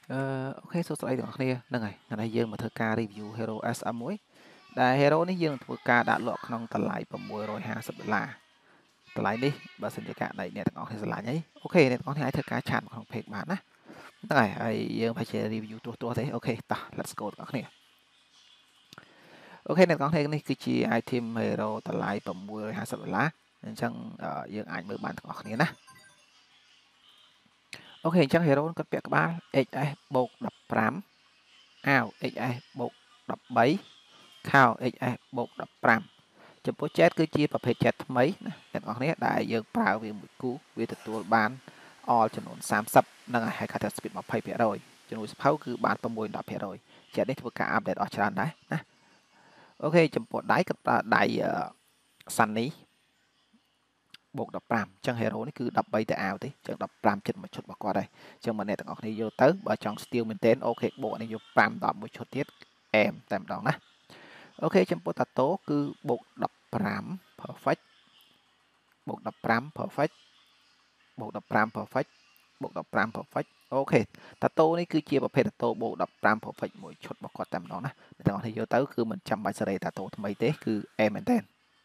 Ok សួស្តីទាំងអស់គ្នាហ្នឹងហើយថ្ងៃនេះយើងមកធ្វើការ review Hero SM1 ដែល Hero នេះយើងធ្វើការដាក់លក់ក្នុងតម្លៃ$650តម្លៃនេះបើសិនជាករណីអ្នកទាំងអស់គ្នាស្រឡាញ់អីអូខេអ្នកទាំងអស់គ្នាអាចធ្វើការឆាតមកក្នុង page បានណាហ្នឹងហើយយើងប្រហែលជា review ទោះទេអូខេតោះ let's go ទាំងអស់គ្នាអូខេអ្នកទាំងអស់គ្នានេះគឺជា item Hero តម្លៃ$650អញ្ចឹងយើងអាចមើលបានទាំងអស់គ្នាណាអូខេអញ្ចឹង Hero គាត់ពាក់ក្បាល XS+15 អាវ XS+13 ខោ XS+15 ចំពោះ chat គឺជាប្រភេទ chat ថ្មីណាអ្នកនរគ្នាដែលយើងប្រើវាមួយគូវាទទួលបាន all ចំនួន30និងហើយ cutter speed 20%ចំនួនសភៅគឺបាន6-10% chat នេះធ្វើការ update អស់ច្រើនដែរណាអូខេចំពោះដៃគាត់ប្រើដៃ Sunny +15អញ្ចឹង Hero នេះគឺ13ទៅអាវទេអញ្ចឹង15ចិត្តមួយឈុតរបស់គាត់ហើយអញ្ចឹងបើអ្នកទាំងអស់គ្នាយកទៅបើចង់ steal មែនទែនអូខេបូកនេះយក5 10មួយឈុតទៀតអែមតែម្ដងណាអូខេចំពោះតាតូគឺ+15 perfect +15 perfect +15 perfect +15 perfect អូខេតាតូនេះគឺជាប្រភេទតាតូ+15 perfect មួយឈុតរបស់គាត់តែម្ដងណាអ្នកទាំងអស់គ្នាយកទៅគឺមិនចាំបាច់សេរីតាតូថ្មីទេគឺអែមមែនទែន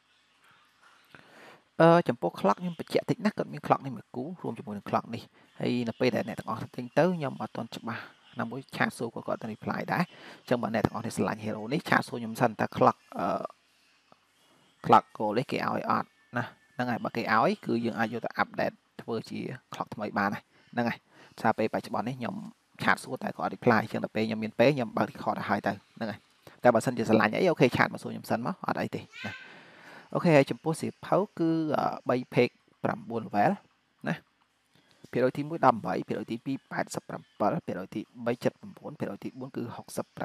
ចំពោះ clock ខ្ញុំបញ្ជាក់តិចណាគាត់មាន clock នេះមួយគូរួមជាមួយនឹង clock នេះហើយនៅពេលដែលអ្នកទាំងអស់ទិញទៅខ្ញុំអត់ទាន់ច្បាស់ណាមួយឆាតសួរគាត់ទៅ reply ដែរអញ្ចឹងបើអ្នកទាំងអស់នេះស្រឡាញ់ hero នេះឆាតសួរខ្ញុំសិនតើ clock clock goal នេះគេឲ្យអត់ណាហ្នឹងហើយបើគេឲ្យគឺយើងអាចយកទៅ update ធ្វើជា clock ថ្មីបានហ្នឹងហើយថាពេលបច្ចុប្បន្ននេះខ្ញុំឆាតសួរតែគាត់ reply អញ្ចឹងដល់ពេលខ្ញុំមានពេលខ្ញុំបើក record ឲ្យទៅហ្នឹងហើយតែបើសិនជាស្រឡាញ់អីអូខេឆាតមកសួរខ្ញុំសិនមកអត់អីទេណាអូខេហើយចំពោះសៀវភៅគឺ3 page 9 level ណាភាគរយទី1 18ភាគរយទី2 87ភាគរយទី3 79ភាគរយទី4គឺ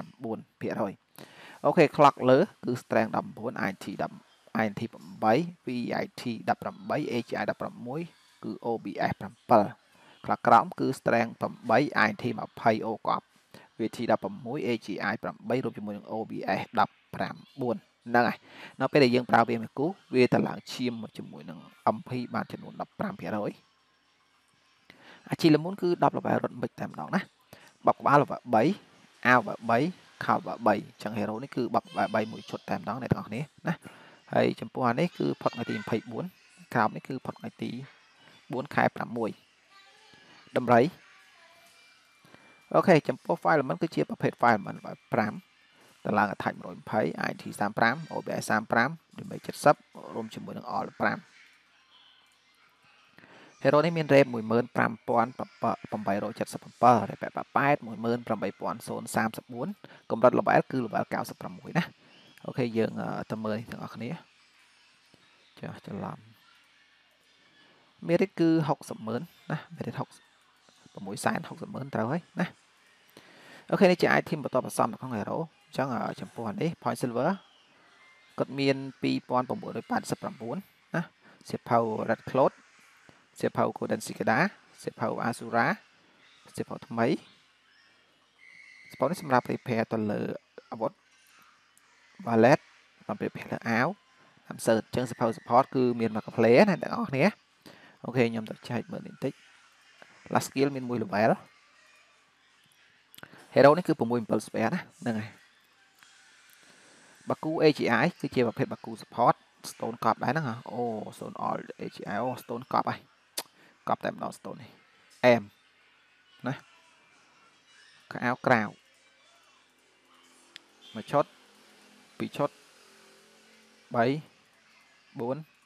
69%អូខេ clock លើគឺ strength 19 IT 10 INT 8 VIT 18 AGI 16គឺ OBS 7 clock ក្រោមគឺ strength 8 INT 20 O កប់ VT 16 AGI 8រួមជាមួយនឹង OBS 19ហ្នឹងហើយនៅពេលដែលយើងប្រើវាមួយគូវាទៅឡើងឈាមជាមួយនឹង MP បានចំនួន 15% អាជីល្មុនគឺ10 level រត់មិនតែម្ដងណាបបក្បាល level 3អាវ level 3ខោ level 3អញ្ចឹង hero នេះគឺបប level 3មួយឈុតតែម្ដងអ្នកទាំងអស់គ្នាណាហើយចំពោះអានេះគឺផុតថ្ងៃទី24ក្រោមនេះគឺផុតថ្ងៃទី4ខែ6តម្រៃអូខេចំពោះ file element គឺជាប្រភេទ file element level 5តម្លើង attach 120 IT 35 OBS 35 damage 70រួមជាមួយនឹង all 5 Hero នេះមាន RAM 15877 RAM 88 18034កម្រិត level គឺ level 96ណាអូខេយើងទៅមើលទាំងអស់គ្នាចាច្រឡំ merit គឺ600000ណា merit 660,000ត្រូវហើយណាអូខេនេះជា item បន្ទាប់បន្សំនៅក្នុង Hero អញ្ចឹងចំពោះនេះ point silver គាត់មាន2989ណាសៀវភៅ red cloth សៀវភៅ golden cicada សៀវភៅ azura សៀវភៅថ្មីសៀវភៅនេះសម្រាប់ prepare ទៅលើអាវុធ wallet សម្រាប់ prepare លើអាវតាមសើតអញ្ចឹងសៀវភៅ support គឺមានមក player ណាអ្នកនរគ្នាអូខេខ្ញុំទៅចែកមើលបន្តិច last skill មាន1 level hero នេះគឺ6 7 spare ណាហ្នឹងហើយបាគូ AGI គឺជាប្រភេទបាគូ support stone កប់ដែរហ្នឹងអូ stone all AGI អូ stone កប់ហើយកប់តែម្ដង stone នេះអែមណាខោអាវក្រៅមួយឈុត2ឈុត3 4 5 6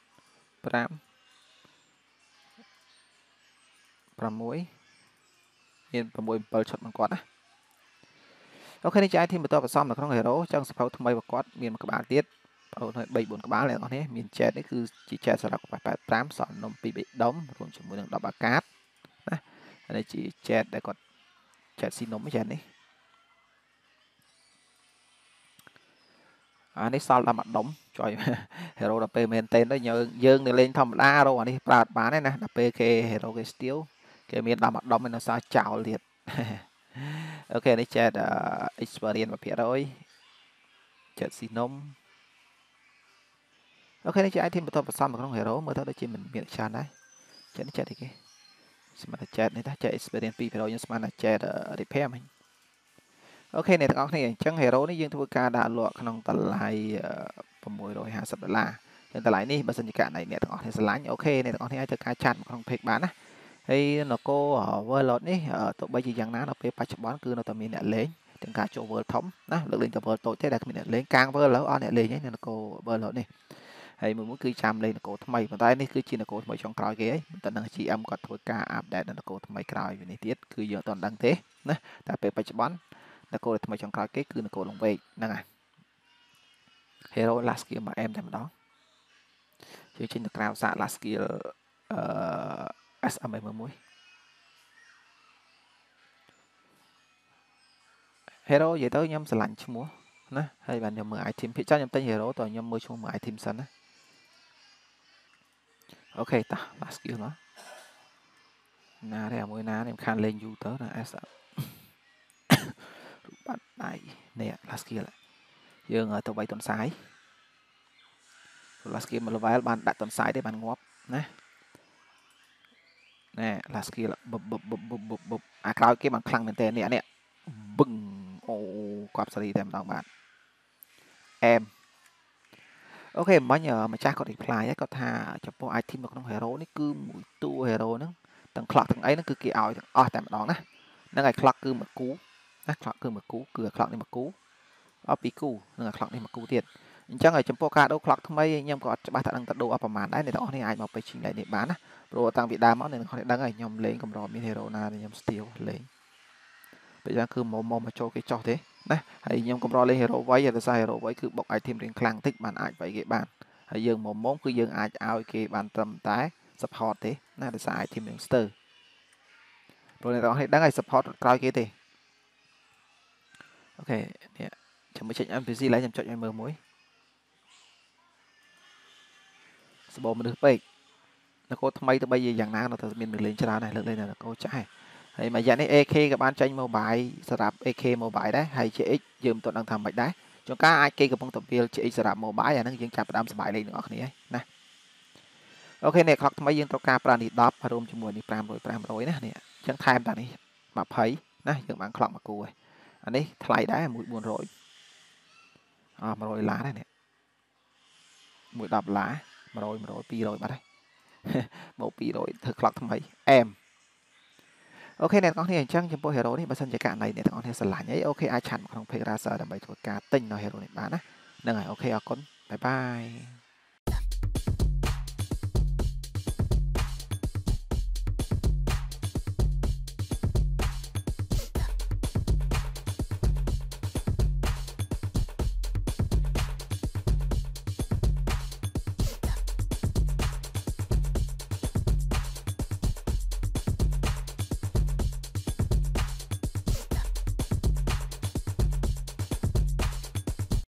មាន6 7ឈុតមកគាត់ណាអូខេនេះជា item បន្តបន្សំនៅក្នុង hero ចឹងសភៅថ្មីរបស់គាត់មានមួយក្បាលទៀតបងប្អូន3 4ក្បាលអ្នកនរនេះមាន chat នេះគឺជា chat សារ៉ាក់85សល់នំ2បេដុំរួមជាមួយនឹង10អាកាតណាហើយនេះជា chat ដែលគាត់ chat ស៊ីនំ chat នេះអានេះសល់10អាដុំជួយ hero ដល់ពេលមែនតេនទៅយើងនៅលេងធម្មតារកអានេះប្រើអត់បានទេណាដល់ពេលគេ hero គេ steal គេមាន10អាដុំឯនៅសល់ចោលទៀតអូខេនេះ chat experience 1% chat ស៊ីនំអូខេនេះជា item បន្ទាប់បន្សំនៅក្នុង hero មើលទៅដូចជាមិនមានច្រើនដែរ chat នេះ chat អីគេស្មានតែចែកនេះតាចែក experience 2% យើងស្មានតែចែក repair មិញអូខេអ្នកទាំងអស់គ្នាអញ្ចឹង hero នេះយើងធ្វើការដាក់លក់ក្នុងតម្លៃ$650ចឹងតម្លៃនេះបើសិនជាករណីអ្នកទាំងអស់គ្នាស្រឡាញ់អូខេអ្នកទាំងអស់គ្នាអាចធ្វើការចាត់ក្នុង page បានណាហើយនគរ World នេះទោះបីជាយ៉ាងណានៅពេលបច្ចុប្បន្នគឺនៅតែមានអ្នកលេងទាំងការចូល World ធំណាលើកលែងតែ World តូចទេដែលគ្មានអ្នកលេងកាង World ឥឡូវអស់អ្នកលេងហើយនៅនគរ World នេះហើយមួយគឺចាំលេងនគរថ្មីប៉ុន្តែនេះគឺជានគរថ្មីចុងក្រោយគេហើយតែនឹង GM គាត់ធ្វើការ update នៅនគរថ្មីក្រោយនេះទៀតគឺយើងអត់ដឹងទេណាតែពេលបច្ចុប្បន្ននគរថ្មីចុងក្រោយគេគឺនគរលង្វែកហ្នឹងហើយ Hero last skill មកអែមតែម្ដងយើងចេញទៅក្រៅសាក last skill SM មួយ Hero និយាយទៅខ្ញុំស្រឡាញ់ឈ្មោះណាហើយបានខ្ញុំមើល item ភាគច្រើនខ្ញុំទិញ Hero តើខ្ញុំមើលឈ្មោះមើល item សិនណាអូខេតោះ last skill មកណាទេអាមួយណាខ្ញុំខានលេងយូរទៅណា S រូបបាត់ដៃនេះ last skill យើងទៅ3តុនសាយ last skill មួយ level បានដាក់តុនសាយទេបានងាប់ណាណែ last skill បុបអាក្រោយគេបានខ្លាំងមែនតើនេះបឹងអូគាត់សេរីតែម្ដងបាទអែមអូខេមិញម្ចាស់គាត់ reply ហើយគាត់ថាចំពោះ item នៅក្នុង hero នេះគឺមួយតួ hero ហ្នឹងទាំង clock ទាំងអីហ្នឹងគឺគេឲ្យទាំងអស់តែម្ដងណាហ្នឹងហើយ clock គឺមួយគូណា clock គឺមួយគូគឺ clock នេះមួយគូអស់ពីរគូនឹង clock នេះមួយគូទៀតអញ្ចឹងហើយចំពោះការដូរ clock ថ្មីខ្ញុំក៏អត់ច្បាស់ថាដឹងថាដូរអស់ប្រហែលដែរអ្នកទាំងអស់នេះអាចមកពេញលេងនេះបានណាព្រោះតាំងពីដើមមកអ្នកទាំងអស់នេះដឹងហើយខ្ញុំលេងកម្រមាន hero ណាខ្ញុំ steal លេងពេលយ៉ាងគឺមកចូលគេចោះទេណាហើយខ្ញុំកម្រលេង hero វៃហើយដោយសារ hero វៃគឺបុក item រៀងខ្លាំងតិចបានអាចវៃគេបានហើយយើងមកគឺយើងអាចឲ្យគេបានត្រឹមតែ support ទេណាដោយសារ item យើងស្ទើរព្រោះអ្នកទាំងអស់នេះដឹងហើយ support ក្រោយគេទេអូខេនេះចាំមកចេញ NPC ឡើងខ្ញុំចុចឲ្យមើលមួយសបោមនុស្សពេកនគរថ្មីទៅបីយ៉ាងណានៅតែមានលេងច្រើនដែរលើកលែងតែនគរចាស់ហើយមួយរយៈនេះ AK ក៏បានចេញ mobile សម្រាប់ AK mobile ដែរហើយ GX យើងមិនទាន់ដឹងថាមិនដែរជួនកាលអាចគេកំពុងតែវាល GX សម្រាប់ mobile អាហ្នឹងយើងចាប់ផ្ដើមសប្បាយលេងទាំងអស់គ្នាហើយណាអូខេនេះ clock ថ្មីយើងត្រូវការប្រើនេះ10រួមជាមួយនេះ500ណានេះអញ្ចឹងថែមតានេះ20ណាយើងបាន clock មកគូហើយអានេះថ្លៃដែរមួយ400$100ដែរនេះមួយ$10 100 200បាត់ហើយមក200ធ្វើ clock ថ្មីអែមអូខេអ្នកទាំងអស់គ្នាអញ្ចឹងចំពោះ hero នេះបើសិនជាករណីអ្នកទាំងអស់គ្នាស្រឡាញ់អីអូខេអាចឆាត់មកក្នុង page Razer ដើម្បីធ្វើការទិញនៅ hero នេះបានណាហ្នឹងហើយអូខេអរគុណបាយបាយ